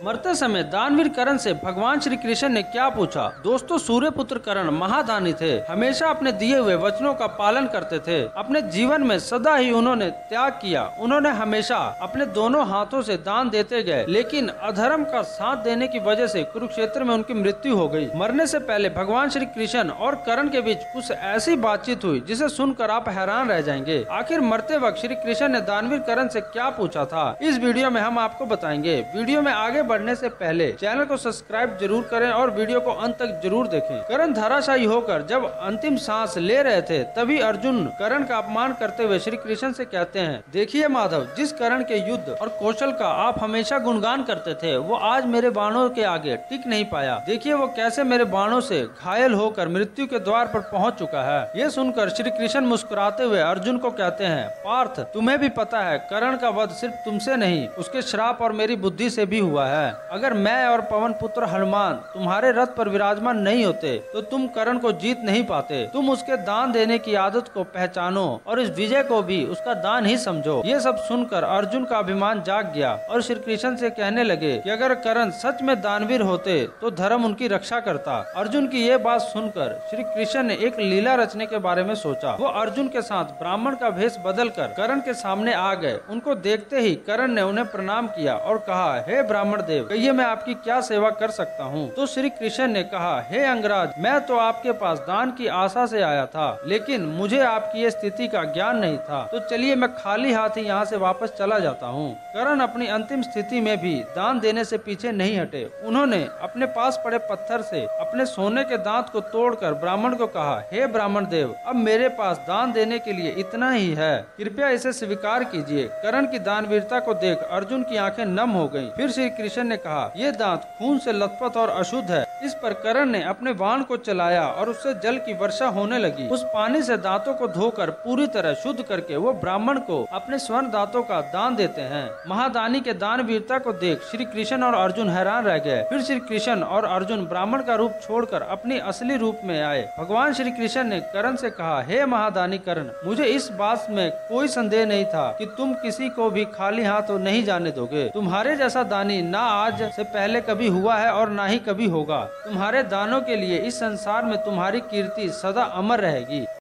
मरते समय दानवीर कर्ण से भगवान श्री कृष्ण ने क्या पूछा। दोस्तों, सूर्यपुत्र कर्ण महादानी थे, हमेशा अपने दिए हुए वचनों का पालन करते थे। अपने जीवन में सदा ही उन्होंने त्याग किया। उन्होंने हमेशा अपने दोनों हाथों से दान देते गए, लेकिन अधर्म का साथ देने की वजह से कुरुक्षेत्र में उनकी मृत्यु हो गई। मरने से पहले भगवान श्री कृष्ण और कर्ण के बीच कुछ ऐसी बातचीत हुई जिसे सुनकर आप हैरान रह जाएंगे। आखिर मरते वक्त श्री कृष्ण ने दानवीर कर्ण से क्या पूछा था, इस वीडियो में हम आपको बताएंगे। वीडियो में आगे बढ़ने से पहले चैनल को सब्सक्राइब जरूर करें और वीडियो को अंत तक जरूर देखें। कर्ण धराशायी होकर जब अंतिम सांस ले रहे थे, तभी अर्जुन कर्ण का अपमान करते हुए श्री कृष्ण से कहते हैं, देखिए माधव, जिस कर्ण के युद्ध और कौशल का आप हमेशा गुणगान करते थे, वो आज मेरे बाणों के आगे टिक नहीं पाया। देखिए वो कैसे मेरे बाणों से घायल होकर मृत्यु के द्वार पर पहुंच चुका है। ये सुनकर श्री कृष्ण मुस्कुराते हुए अर्जुन को कहते हैं, पार्थ, तुम्हें भी पता है कर्ण का वध सिर्फ तुमसे नहीं, उसके श्राप और मेरी बुद्धि से भी हुआ है। अगर मैं और पवन पुत्र हनुमान तुम्हारे रथ पर विराजमान नहीं होते तो तुम कर्ण को जीत नहीं पाते। तुम उसके दान देने की आदत को पहचानो और इस विजय को भी उसका दान ही समझो। ये सब सुनकर अर्जुन का अभिमान जाग गया और श्री कृष्ण से कहने लगे कि अगर कर्ण सच में दानवीर होते तो धर्म उनकी रक्षा करता। अर्जुन की ये बात सुनकर श्री कृष्ण ने एक लीला रचने के बारे में सोचा। वो अर्जुन के साथ ब्राह्मण का भेष बदलकर कर्ण के सामने आ गए। उनको देखते ही कर्ण ने उन्हें प्रणाम किया और कहा, हे ब्राह्मण देव, कहिए मैं आपकी क्या सेवा कर सकता हूँ। तो श्री कृष्ण ने कहा, हे अंगराज, मैं तो आपके पास दान की आशा से आया था, लेकिन मुझे आपकी ये स्थिति का ज्ञान नहीं था, तो चलिए मैं खाली हाथ ही यहाँ से वापस चला जाता हूँ। कर्ण अपनी अंतिम स्थिति में भी दान देने से पीछे नहीं हटे। उन्होंने अपने पास पड़े पत्थर से अपने सोने के दांत को तोड़कर ब्राह्मण को कहा, हे ब्राह्मण देव, अब मेरे पास दान देने के लिए इतना ही है, कृपया इसे स्वीकार कीजिए। कर्ण की दानवीरता को देख अर्जुन की आंखें नम हो गईं। फिर श्री कृष्ण ने कहा, ये दांत खून से लथपथ और अशुद्ध है। इस पर कर्ण ने अपने बाण को चलाया और उससे जल की वर्षा होने लगी। उस पानी से दांतों को धोकर पूरी तरह शुद्ध करके वो ब्राह्मण को अपने स्वर्ण दांतों का दान देते हैं। महादानी के दान वीरता को देख श्री कृष्ण और अर्जुन हैरान रह गए। फिर श्री कृष्ण और अर्जुन ब्राह्मण का रूप छोड़कर अपनी असली रूप में आए। भगवान श्री कृष्ण ने कर्ण से कहा, हे महादानी कर्ण, मुझे इस बात में कोई संदेह नहीं था कि तुम किसी को भी खाली हाथ नहीं जाने दोगे। तुम्हारे जैसा दानी ना आज से पहले कभी हुआ है और ना ही कभी होगा। तुम्हारे दानों के लिए इस संसार में तुम्हारी कीर्ति सदा अमर रहेगी।